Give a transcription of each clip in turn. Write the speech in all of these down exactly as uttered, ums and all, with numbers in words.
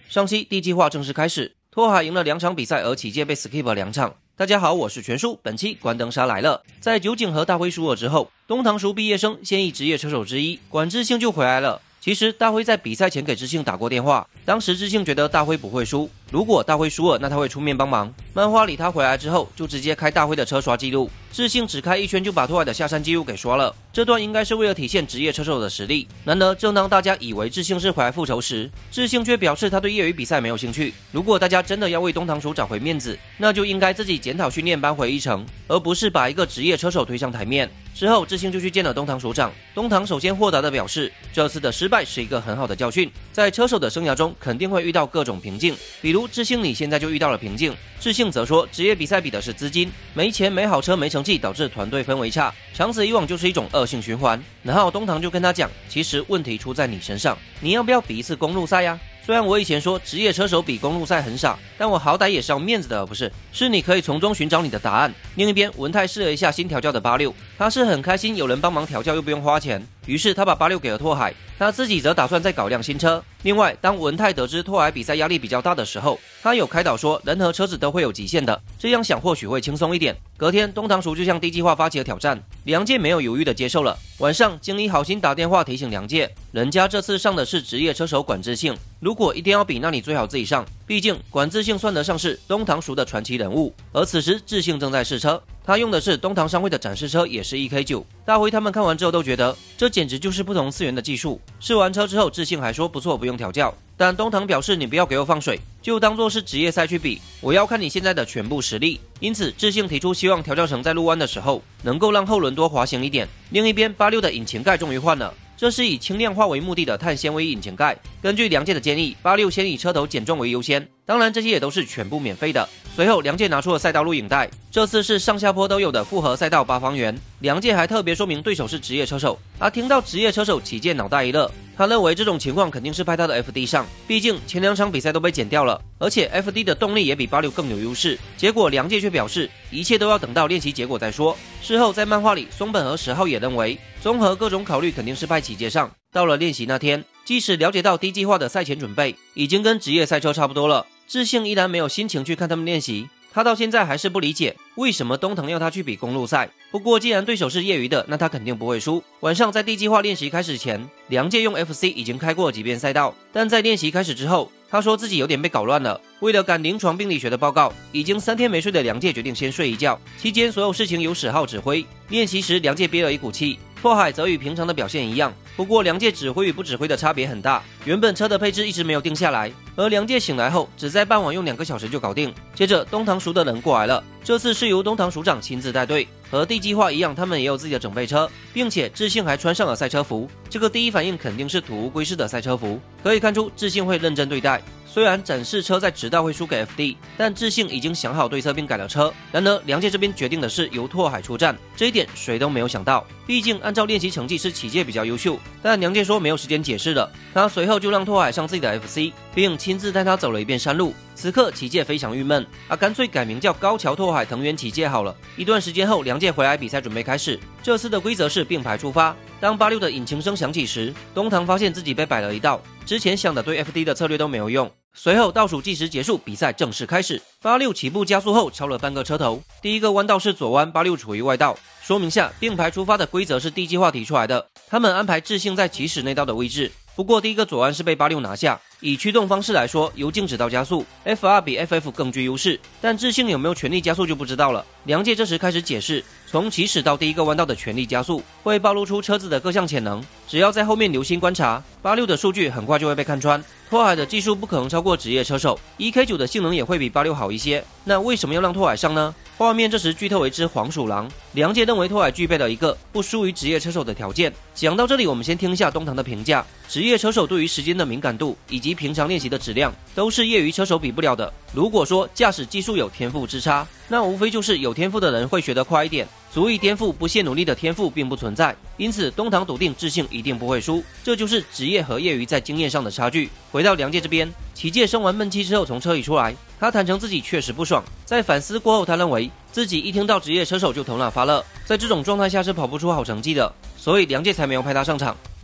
上期第一计划正式开始，拓海赢了两场比赛，而启介被 skip 两场。大家好，我是全叔，本期关灯杀来了。在酒井和大辉输了之后，东堂塾毕业生现役职业车手之一管智幸就回来了。其实大辉在比赛前给智幸打过电话，当时智幸觉得大辉不会输，如果大辉输了，那他会出面帮忙。漫画里他回来之后就直接开大辉的车刷记录，智幸只开一圈就把拓海的下山记录给刷了。这段应该是为了体现职业车手的实力。然而正当大家以为智幸是回来复仇时，智幸却表示他对业余比赛没有兴趣。如果大家真的要为东堂塾找回面子，那就应该自己检讨训练班回一程，而不是把一个职业车手推上台面。之后智幸就去见了东堂署长，东堂首先豁达的表示，这次的失败是一个很好的教训，在车手的生涯中肯定会遇到各种瓶颈，比如智幸你现在就遇到了瓶颈。智幸则说，职业比赛比的是资金，没钱没好车没成绩，导致团队氛围差，长此以往就是一种恶性循环。然后东堂就跟他讲，其实问题出在你身上，你要不要比一次公路赛呀？虽然我以前说职业车手比公路赛很傻，但我好歹也是要面子的，不是？是你可以从中寻找你的答案。另一边，文泰试了一下新调教的八六，他是很开心有人帮忙调教又不用花钱，于是他把八六给了拓海，他自己则打算再搞辆新车。另外，当文泰得知拓海比赛压力比较大的时候，他有开导说人和车子都会有极限的，这样想或许会轻松一点。隔天，东堂塾就向 D 计划发起了挑战，梁介没有犹豫的接受了。晚上，经理好心打电话提醒梁介，人家这次上的是职业车手管智幸，如果一定要比，那你最好自己上，毕竟管智幸算得上是东堂塾的传奇人物。而此时智幸正在试车，他用的是东堂商会的展示车，也是 E K 九。大辉他们看完之后都觉得这简直就是不同次元的技术。试完车之后，智幸还说不错，不用调教。但东堂表示，你不要给我放水，就当作是职业赛去比，我要看你现在的全部实力。因此智幸提出希望调教成在路弯的时候能够让后轮多滑行一点。另一边，八六的引擎盖终于换了，这是以轻量化为目的的碳纤维引擎盖。根据梁介的建议，八六先以车头减重为优先，当然这些也都是全部免费的。随后梁介拿出了赛道录影带，这次是上下坡都有的复合赛道八方圆。梁介还特别说明对手是职业车手，而听到职业车手，启介脑袋一热，他认为这种情况肯定是派他的 F D 上，毕竟前两场比赛都被减掉了，而且 F D 的动力也比八六更有优势。结果梁介却表示，一切都要等到练习结果再说。事后在漫画里，松本和十号也认为，综合各种考虑，肯定是派启介上。到了练习那天，即使了解到 D 计划的赛前准备已经跟职业赛车差不多了，智幸依然没有心情去看他们练习。他到现在还是不理解为什么东堂要他去比公路赛。不过既然对手是业余的，那他肯定不会输。晚上在 D 计划练习开始前，梁介用 F C 已经开过几遍赛道，但在练习开始之后，他说自己有点被搞乱了。为了赶临床病理学的报告，已经三天没睡的梁介决定先睡一觉。期间所有事情由史浩指挥。练习时梁介憋了一股气，拓海则与平常的表现一样，不过梁介指挥与不指挥的差别很大。原本车的配置一直没有定下来，而梁介醒来后只在傍晚用两个小时就搞定。接着东堂塾的人过来了，这次是由东堂署长亲自带队，和 D 计划一样，他们也有自己的整备车，并且智幸还穿上了赛车服。这个第一反应肯定是土乌龟式的赛车服，可以看出智幸会认真对待。虽然展示车在直道会输给 F D， 但智幸已经想好对策并改了车。然而梁介这边决定的是由拓海出战，这一点谁都没有想到。毕竟按照练习成绩是启介比较优秀，但梁介说没有时间解释了。他随后就让拓海上自己的 F C， 并亲自带他走了一遍山路。此刻启介非常郁闷，啊，干脆改名叫高桥拓海藤原启介好了。一段时间后，梁介回来，比赛准备开始。这次的规则是并排出发。当八六的引擎声响起时，东堂发现自己被摆了一道，之前想的对 F D 的策略都没有用。随后倒数计时结束，比赛正式开始。八六起步加速后超了半个车头，第一个弯道是左弯，八六处于外道。说明下，并排出发的规则是 D 计划提出来的，他们安排智幸在起始内道的位置。不过第一个左弯是被八六拿下。以驱动方式来说，由静止到加速 F R 比 F F 更具优势，但智幸有没有全力加速就不知道了。梁介这时开始解释，从起始到第一个弯道的全力加速会暴露出车子的各项潜能，只要在后面留心观察，八六的数据很快就会被看穿。拓海的技术不可能超过职业车手， E K 九 的性能也会比八六好一些，那为什么要让拓海上呢？画面这时剧透为之黄鼠狼。梁介认为拓海具备了一个不输于职业车手的条件。讲到这里，我们先听一下东堂的评价。职业车手对于时间的敏感度以及平常练习的质量都是业余车手比不了的。如果说驾驶技术有天赋之差，那无非就是有天赋的人会学得快一点，足以颠覆不懈努力的天赋并不存在。因此东堂笃定智幸一定不会输，这就是职业和业余在经验上的差距。回到梁介这边，启介生完闷气之后从车里出来，他坦诚自己确实不爽，在反思过后，他认为自己一听到职业车手就头脑发热，在这种状态下是跑不出好成绩的，所以梁介才没有派他上场。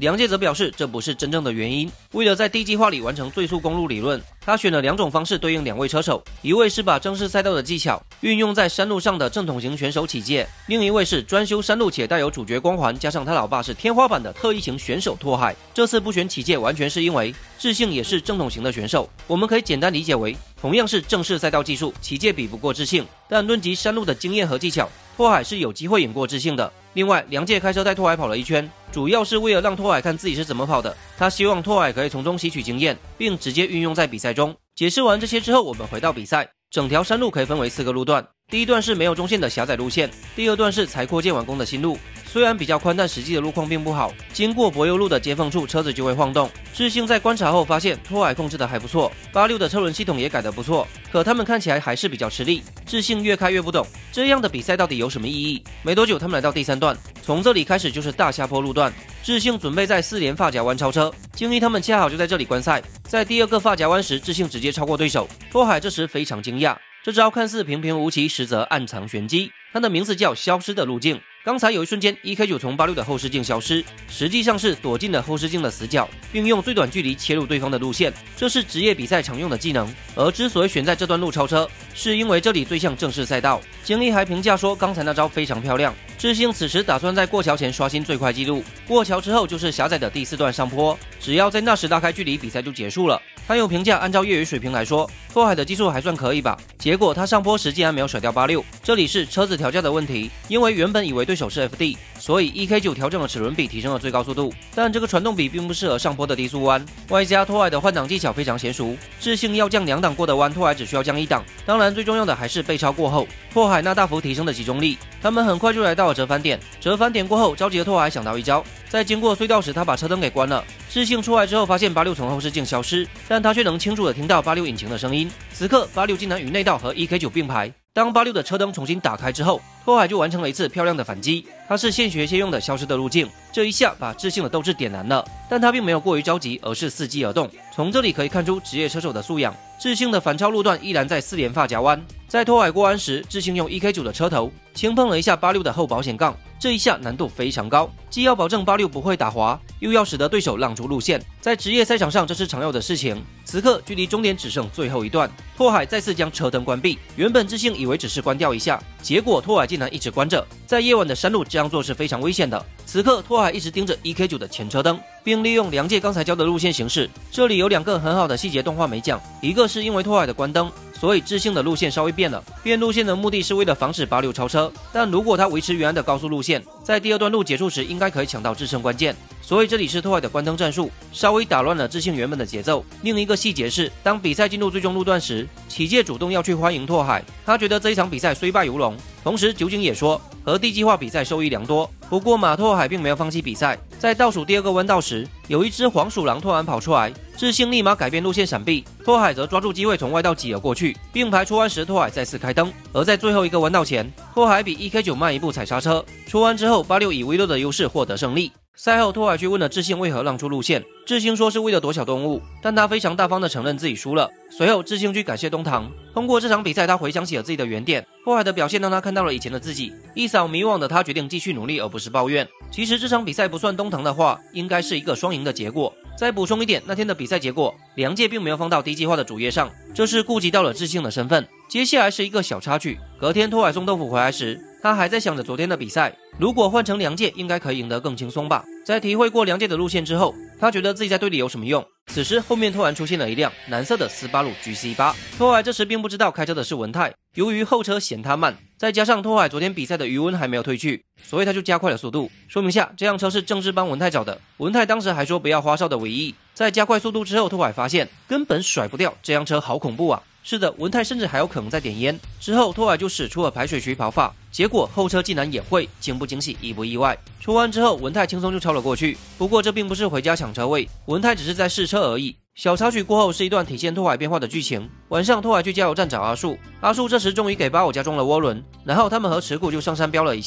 梁介则表示这不是真正的原因。为了在 D 计划里完成最速公路理论，他选了两种方式对应两位车手，一位是把正式赛道的技巧运用在山路上的正统型选手启介，另一位是专修山路且带有主角光环，加上他老爸是天花板的特异型选手拓海。这次不选启介完全是因为智信也是正统型的选手，我们可以简单理解为同样是正式赛道技术，启介比不过智信，但论及山路的经验和技巧，拓海是有机会赢过智信的。另外，梁介开车带拓海跑了一圈，主要是为了让拓海看自己是怎么跑的，他希望拓海可以从中吸取经验，并直接运用在比赛中。解释完这些之后，我们回到比赛。整条山路可以分为四个路段，第一段是没有中线的狭窄路线，第二段是才扩建完工的新路，虽然比较宽，但实际的路况并不好，经过柏油路的接缝处，车子就会晃动。智信在观察后发现拓海控制的还不错，八六的车轮系统也改得不错，可他们看起来还是比较吃力。智信越开越不懂，这样的比赛到底有什么意义？没多久，他们来到第三段，从这里开始就是大下坡路段。智信准备在四连发夹弯超车，京一他们恰好就在这里观赛。在第二个发夹弯时，智信直接超过对手，拓海这时非常惊讶。这招看似平平无奇，实则暗藏玄机。它的名字叫消失的路径。刚才有一瞬间 E K 九 从八六的后视镜消失，实际上是躲进了后视镜的死角，并用最短距离切入对方的路线，这是职业比赛常用的技能。而之所以选在这段路超车，是因为这里最像正式赛道。京一还评价说刚才那招非常漂亮。智信此时打算在过桥前刷新最快纪录，过桥之后就是狭窄的第四段上坡，只要在那时拉开距离，比赛就结束了。他有评价，按照业余水平来说，拓海的技术还算可以吧。结果他上坡时竟然没有甩掉八六，这里是车子调教的问题，因为原本以为对手是 F D， 所以 E K 九 调整了齿轮比，提升了最高速度，但这个传动比并不适合上坡的低速弯，外加拓海的换挡技巧非常娴熟，智信要降两档过的弯，拓海只需要降一档。当然最重要的还是背超过后，拓海那大幅提升的集中力。他们很快就来到了折返点，折返点过后，着急的拓海想到一招，在经过隧道时，他把车灯给关了。智信出来之后，发现八六从后视镜消失，但他却能清楚的听到八六引擎的声音。此刻，八六竟然与内道和 E K 九 并排。当八六的车灯重新打开之后，拓海就完成了一次漂亮的反击。他是现学现用的消失的路径，这一下把智信的斗志点燃了。但他并没有过于着急，而是伺机而动。从这里可以看出职业车手的素养。智信的反超路段依然在四连发夹弯，在拓海过弯时，智信用 E K 九 的车头轻碰了一下八六的后保险杠，这一下难度非常高，既要保证八六不会打滑，又要使得对手让出路线。在职业赛场上，这是常有的事情。此刻距离终点只剩最后一段，拓海再次将车灯关闭。原本智信以为只是关掉一下，结果拓海竟然一直关着。在夜晚的山路这样做是非常危险的。此刻拓海一直盯着 E K 九 的前车灯，并利用梁介刚才教的路线行驶。这里有两个很好的细节动画没讲，一个是因为拓海的关灯，所以智信的路线稍微变了。变路线的目的是为了防止八六超车，但如果他维持原来的高速路线，在第二段路结束时应该可以抢到制胜关键。所以这里是拓海的关灯战术，稍微打乱了智信原本的节奏。另一个细节是，当比赛进入最终路段时，启介主动要去欢迎拓海，他觉得这一场比赛虽败犹荣。同时酒井也说，和 D 计划比赛受益良多。不过马拓海并没有放弃比赛，在倒数第二个弯道时，有一只黄鼠狼突然跑出来，智信立马改变路线闪避，拓海则抓住机会从外道挤了过去。并排出弯时，拓海再次开灯，而在最后一个弯道前，拓海比 E K 九 慢一步踩刹车。出弯之后，八六以 V 六的优势获得胜利。赛后，拓海去问了智信为何让出路线，智信说是为了躲小动物，但他非常大方的承认自己输了。随后，智信去感谢东堂。通过这场比赛，他回想起了自己的原点，拓海的表现让他看到了以前的自己。一扫迷惘的他决定继续努力，而不是抱怨。其实这场比赛不算东堂的话，应该是一个双赢的结果。再补充一点，那天的比赛结果，梁介并没有放到 D 计划的主页上，这是顾及到了智信的身份。接下来是一个小插曲，隔天拓海送豆腐回来时，他还在想着昨天的比赛，如果换成梁介，应该可以赢得更轻松吧。在体会过梁介的路线之后，他觉得自己在队里有什么用。此时后面突然出现了一辆蓝色的斯巴鲁 G C 八， 拓海这时并不知道开车的是文泰，由于后车嫌他慢，再加上拓海昨天比赛的余温还没有退去，所以他就加快了速度。说明下，这辆车是正式帮文泰找的，文泰当时还说不要花哨的尾翼。在加快速度之后，拓海发现根本甩不掉，这辆车好恐怖啊。是的，文泰甚至还有可能在点烟。之后拓海就使出了排水渠跑法，结果后车竟然也会，惊不惊喜，意不意外？出弯之后，文泰轻松就超了过去。不过这并不是回家抢车位，文泰只是在试车而已。小插曲过后是一段体现拓海变化的剧情。晚上拓海去加油站找阿树，阿树这时终于给八五加装了涡轮，然后他们和持股就上山飙了一下。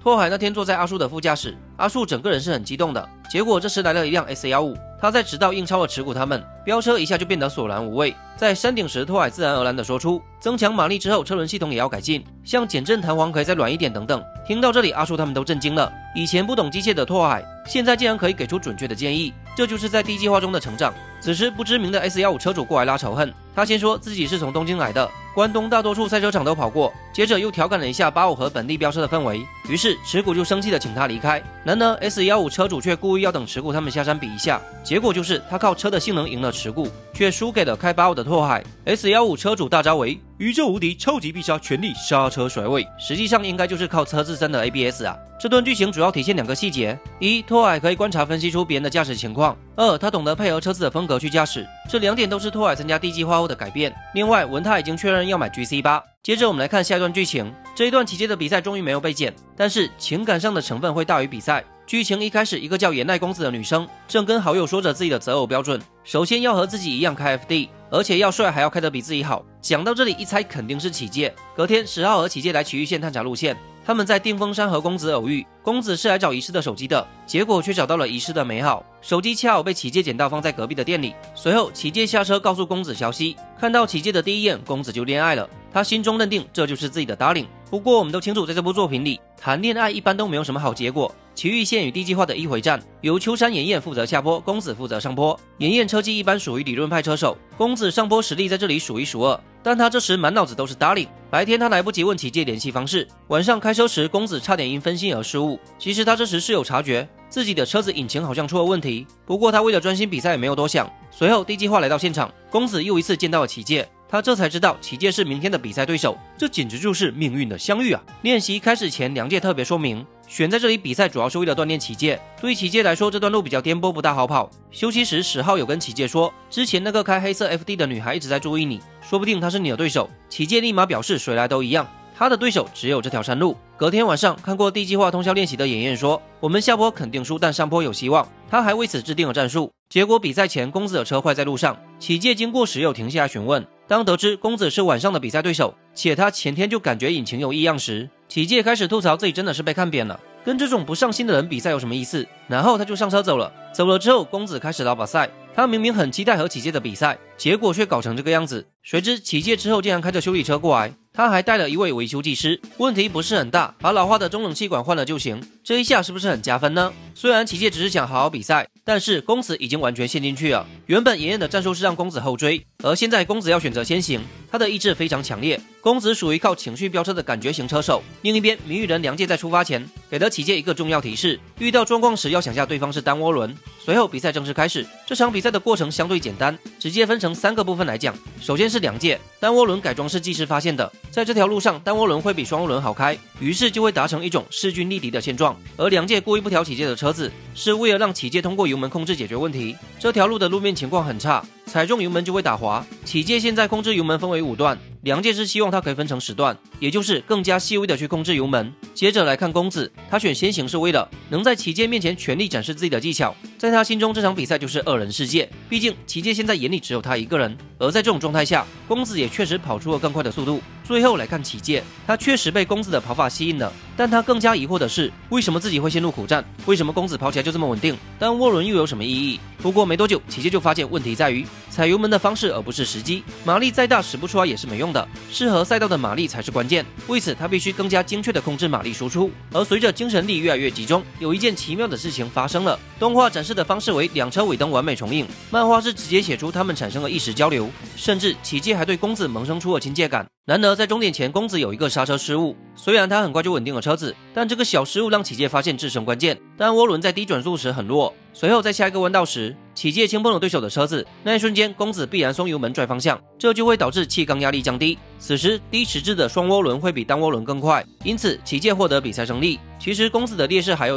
拓海那天坐在阿树的副驾驶，阿树整个人是很激动的。结果这时来了一辆 S 十五，他在直道硬超了持股他们，飙车一下就变得索然无味。在山顶时，拓海自然而然地说出，增强马力之后，车轮系统也要改进，像减震弹簧可以再软一点等等。听到这里，阿树他们都震惊了。以前不懂机械的拓海，现在竟然可以给出准确的建议，这就是在 D 计划中的成长。此时不知名的 S 十五 车主过来拉仇恨，他先说自己是从东京来的，关东大多数赛车场都跑过，接着又调侃了一下八五和本地飙车的氛围，于是持股就生气的请他离开。然而 S 十五 车主却故意要等持股他们下山比一下，结果就是他靠车的性能赢了持股，却输给了开八五的拓海。 S 十五 车主大招为宇宙无敌超级必杀全力刹车甩尾，实际上应该就是靠车自身的 A B S 啊。这段剧情主要体现两个细节：一，拓海可以观察分析出别人的驾驶情况；二，他懂得配合车子的风格去驾驶。这两点都是拓海参加 D 计划后的改变。另外，文泰已经确认要买 G C 八。接着我们来看下一段剧情，这一段期间的比赛终于没有被剪，但是情感上的成分会大于比赛。剧情一开始，一个叫岩濑公子的女生正跟好友说着自己的择偶标准，首先要和自己一样开 F D， 而且要帅还要开得比自己好。讲到这里，一猜肯定是启介。隔天，十号和启介来埼玉县探查路线，他们在定风山和公子偶遇，公子是来找遗失的手机的，结果却找到了遗失的美好，手机恰好被启介捡到放在隔壁的店里。随后启介下车告诉公子消息，看到启介的第一眼，公子就恋爱了，他心中认定这就是自己的 darling。 不过我们都清楚，在这部作品里谈恋爱一般都没有什么好结果。埼玉县与 D 计划的一回战，由秋山妍彦负责下坡，公子负责上坡。妍彦车技一般属于理论派车手，公子上坡实力在这里数一数二，但他这时满脑子都是 darling。 白天他来不及问启介联系方式，晚上开车时公子差点因分心而失误。其实他这时是有察觉自己的车子引擎好像出了问题，不过他为了专心比赛也没有多想。随后 D 计划来到现场，公子又一次见到了启介，他这才知道启介是明天的比赛对手，这简直就是命运的相遇啊！练习开始前，梁介特别说明，选在这里比赛主要是为了锻炼启介。对启介来说，这段路比较颠簸，不大好跑。休息时，史浩有跟启介说，之前那个开黑色 F D 的女孩一直在注意你，说不定她是你的对手。启介立马表示，谁来都一样，他的对手只有这条山路。隔天晚上，看过 D 计划通宵练习的妍彦说，我们下坡肯定输，但上坡有希望。他还为此制定了战术。结果比赛前，公子的车坏在路上，启介经过时又停下来询问。当得知公子是晚上的比赛对手，且他前天就感觉引擎有异样时，启介开始吐槽自己真的是被看扁了，跟这种不上心的人比赛有什么意思？然后他就上车走了。走了之后，公子开始拉把赛，他明明很期待和启介的比赛，结果却搞成这个样子。谁知启介之后竟然开着修理车过来，他还带了一位维修技师，问题不是很大，把老化的中冷气管换了就行。这一下是不是很加分呢？虽然启介只是想好好比赛，但是公子已经完全陷进去了。原本妍彦的战术是让公子后追，而现在公子要选择先行，他的意志非常强烈。公子属于靠情绪飙车的感觉型车手。另一边，谜语人梁介在出发前给了启介一个重要提示，遇到状况时要想下对方是单涡轮。随后比赛正式开始，这场比赛的过程相对简单，直接分成三个部分来讲。首先是梁介，单涡轮改装是技师发现的，在这条路上单涡轮会比双涡轮好开，于是就会达成一种势均力敌的现状。而梁介故意不调启介的车子，是为了让启介通过油门控制解决问题。这条路的路面情况很差，踩中油门就会打滑。启介现在控制油门分为五段，梁介是希望它可以分成十段，也就是更加细微的去控制油门。接着来看公子，他选先行是为了能在启介面前全力展示自己的技巧，在他心中这场比赛就是二人世界，毕竟启介现在眼里只有他一个人。而在这种状态下，公子也确实跑出了更快的速度。最后来看启介，他确实被公子的跑法吸引了，但他更加疑惑的是，为什么自己会陷入苦战？为什么公子跑起来就这么稳定？单涡轮又有什么意义？不过没多久，启介就发现问题在于踩油门的方式而不是时机，马力再大使不出来也是没用的，适合赛道的马力才是关键。为此他必须更加精确的控制马力输出。而随着精神力越来越集中，有一件奇妙的事情发生了。动画展示的方式为两车尾灯完美重映，漫画是直接写出他们产生了意识交流，甚至启介还对公子萌生出了亲切感。然而在终点前，公子有一个刹车失误，虽然他很快就稳定了车子，但这个小失误让启介发现制胜关键，单涡轮在低转速时很弱。随后在下一个弯道时，启介轻碰了对手的车子，那一瞬间公子必然松油门拽方向，这就会导致气缸压力降低。此时低齿质的双涡轮会比单涡轮更快，因此启介获得比赛胜利。其实公子的劣势还有一点，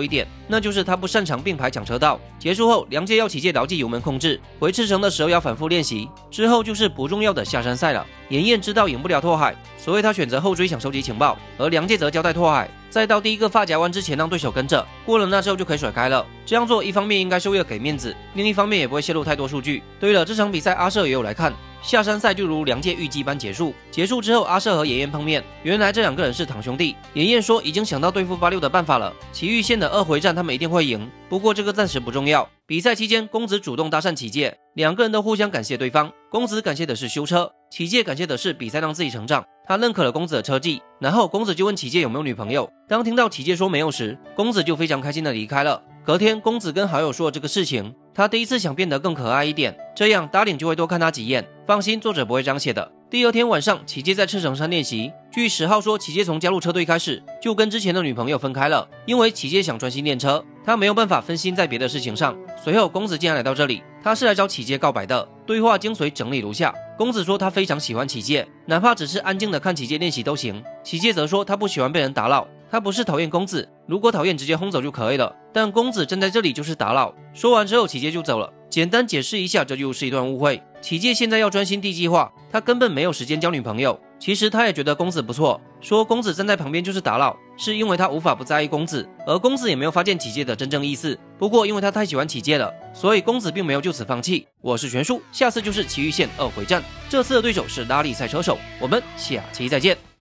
那就是他不擅长并排抢车道。结束后，梁介要启介牢记油门控制，回赤城的时候要反复练习。之后就是不重要的下山赛了。严彦知道赢不了拓海，所以他选择后追想收集情报，而梁介则交代拓海，在到第一个发夹弯之前让对手跟着，过了那之后就可以甩开了。这样做一方面应该是为了给面子，另一方面也不会泄露太多数据。对了，这场比赛阿舍也有来看。下山赛就如梁介预计般结束，结束之后阿舍和严彦碰面，原来这两个人是堂兄弟。严彦说已经想到对付八六的办法了，祁玉县的二回战他们一定会赢，不过这个暂时不重要。比赛期间，公子主动搭讪启介，两个人都互相感谢对方。公子感谢的是修车，启介感谢的是比赛让自己成长。他认可了公子的车技，然后公子就问启介有没有女朋友。当听到启介说没有时，公子就非常开心的离开了。隔天，公子跟好友说了这个事情，他第一次想变得更可爱一点，这样打领就会多看他几眼。放心，作者不会这样写的。第二天晚上，启介在赤城山练习。据十号说，启介从加入车队开始就跟之前的女朋友分开了，因为启介想专心练车，他没有办法分心在别的事情上。随后，公子竟然来到这里，他是来找启介告白的。对话精髓整理如下：公子说他非常喜欢启介，哪怕只是安静的看启介练习都行。启介则说他不喜欢被人打扰，他不是讨厌公子，如果讨厌直接轰走就可以了，但公子站在这里就是打扰。说完之后，启介就走了。简单解释一下，这就是一段误会。启介现在要专心地计划，他根本没有时间交女朋友。其实他也觉得公子不错，说公子站在旁边就是打扰，是因为他无法不在意公子，而公子也没有发现启介的真正意思。不过因为他太喜欢启介了，所以公子并没有就此放弃。我是全叔，下次就是祁玉县二回战，这次的对手是拉力赛车手，我们下期再见。